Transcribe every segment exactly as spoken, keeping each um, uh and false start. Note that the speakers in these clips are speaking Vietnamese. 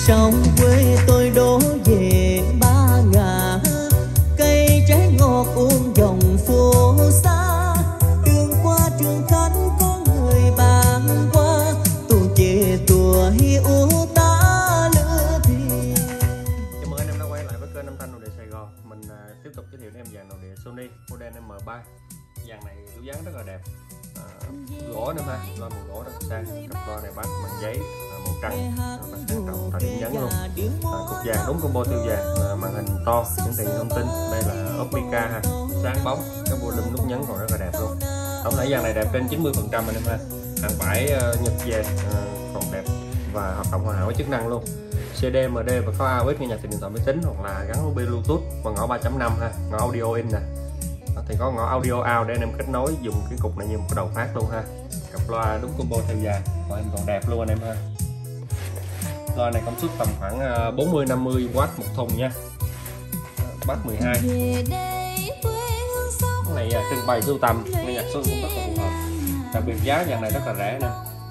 Sông quê tôi đổ về ba ngả, cây trái ngọt uống dòng phố xa. Đường qua Trường Khánh có người bạn qua, tuồng chè tùa hiu ta lửa thuyền. Chào mừng anh em đã quay lại với kênh âm thanh nội địa Sài Gòn. Mình uh, tiếp tục giới thiệu đến em dàn nội địa Sony model M ba. Dàn này kiểu dáng rất là đẹp, uh, gỗ nữa ha, loa màu gỗ rất sang. Cặp loa này bắt bằng giấy uh, màu trắng, rất là sang trọng, thời điểm nhấn luôn. Uh, cục dàn đúng combo tiêu dàn, uh, màn hình to, hiển thị thông tin. Đây là ốp mica ha, sáng bóng, cái volume nút nhấn còn rất là đẹp luôn. Tổng thể dàn này đẹp trên chín mươi phần trăm anh em ha. Hàng bãi uh, nhập về uh, còn đẹp và hoạt động hoàn hảo với chức năng luôn. xê đê, em đê và có a u ích nghe nhạc từ điện thoại máy tính hoặc là gắn u ét bê Bluetooth và ngõ ba chấm năm ha, ngõ audio in nè. Thì có ngõ audio out để anh em kết nối dùng cái cục này như một cái đầu phát luôn ha. Cặp loa đúng combo theo dài, còn em còn đẹp luôn anh em ha. Loa này công suất tầm khoảng bốn mươi năm mươi oát một thùng nha. Bass mười hai. Cái này trưng bày sưu tầm, nghe nhạc xuân cũng rất là phù hợp. Đặc biệt giá dàn này rất là rẻ nè.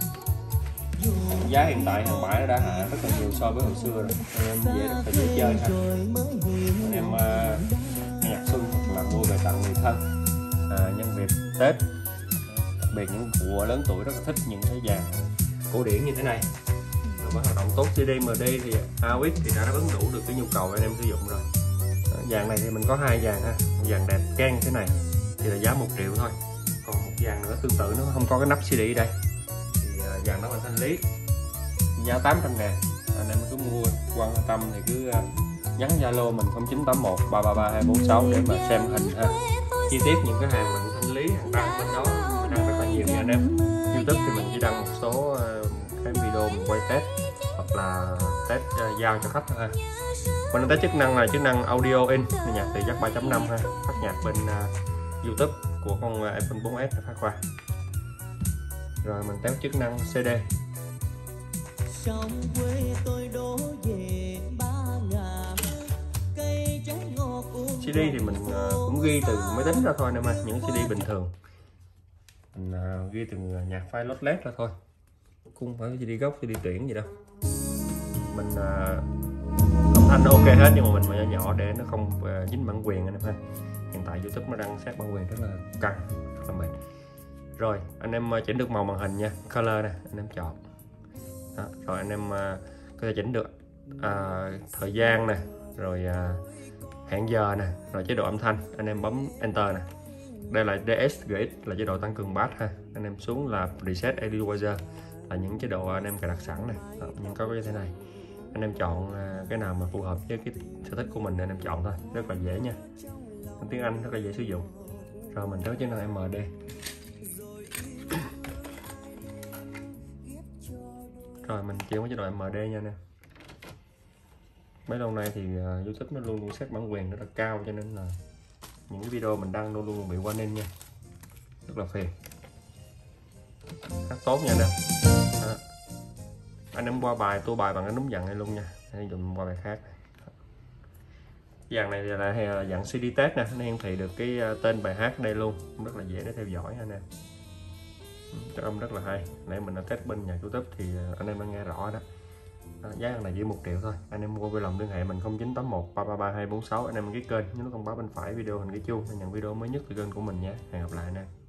Giá hiện tại hàng bãi nó đã hạ rất là nhiều so với hồi xưa rồi, anh em dễ rất là dễ chơi ha. Anh em uh, nghe nhạc xuân hoặc là mua về tặng người thân, à, nhân dịp Tết, đặc biệt những cụ lớn tuổi rất là thích những cái dàn cổ điển như thế này. Với hoạt động tốt xê đê, em đê thì a u ích thì đã đáp ứng đủ được cái nhu cầu anh em sử dụng rồi. Dàn này thì mình có hai dàn ha, một dàn đẹp can như thế này thì là giá một triệu thôi, còn một dàn nữa tương tự nó không có cái nắp xê đê đây thì uh, dàn đó là thanh lý, giá tám trăm ngàn. Anh em cứ mua quan tâm thì cứ uh, nhắn Zalo mình không chín tám một ba ba ba hai bốn sáu để mà xem hình ha. Chi tiết những cái hàng mình thanh lý, hàng đăng bên đó mình đăng rất là nhiều nha anh em. YouTube thì mình chỉ đăng một số uh, cái video mình quay test hoặc là test uh, giao cho khách thôi ha. Mình test chức năng là chức năng audio in, nhạc từ jack ba chấm năm ha, phát nhạc bên uh, YouTube của con uh, iPhone bốn S phát qua. Rồi mình test chức năng xê đê. xê đê thì mình uh, cũng ghi từ máy tính ra thôi nè mà, những xê đê bình thường mình uh, ghi từ nhạc file lossless ra thôi, không phải xê đê gốc, xê đê tuyển gì đâu. Mình uh, âm thanh nó ok hết nhưng mà mình mà nhỏ nhỏ để nó không uh, dính bản quyền anh em ha. Hiện tại YouTube nó đang sát bản quyền rất là căng, rất là mệt. Rồi anh em uh, chỉnh được màu màn hình nha, color nè anh em chọn. Đó, rồi anh em uh, có thể chỉnh được uh, thời gian nè, rồi uh, hẹn giờ nè, rồi chế độ âm thanh anh em bấm enter nè. Đây là đê ét giê ích là chế độ tăng cường bass ha. Anh em xuống là preset equalizer là những chế độ anh em cài đặt sẵn này. Đó, nhưng có cái thế này anh em chọn cái nào mà phù hợp với cái sở thích của mình anh em chọn thôi, rất là dễ nha. Tiếng Anh rất là dễ sử dụng. Rồi mình tới chức năng em đê. Rồi mình chuyển qua chế độ em đê nha nè. Mấy lâu nay thì uh, YouTube nó luôn luôn set bản quyền rất là cao, cho nên là những cái video mình đăng luôn luôn bị warning nha, rất là phiền. Hát tốt nha nè. Anh em qua bài tua bài bằng cái núm dặn này luôn nha, hãy dùng qua bài khác. Dàn này là, là dạng xê đê test nè, nó hiển thị được cái tên bài hát ở đây luôn, rất là dễ để theo dõi anh em. Cái âm rất là hay. Nãy mình đã test bên nhà YouTube thì anh em đã nghe rõ đó. Đó, giá này chỉ một triệu thôi. Anh em mua vui lòng liên hệ mình không chín tám một ba ba ba hai bốn sáu. Anh em đăng ký kênh nhấn thông báo bên phải video hình cái chuông để nhận video mới nhất từ kênh của mình nhé. Hẹn gặp lại anh em.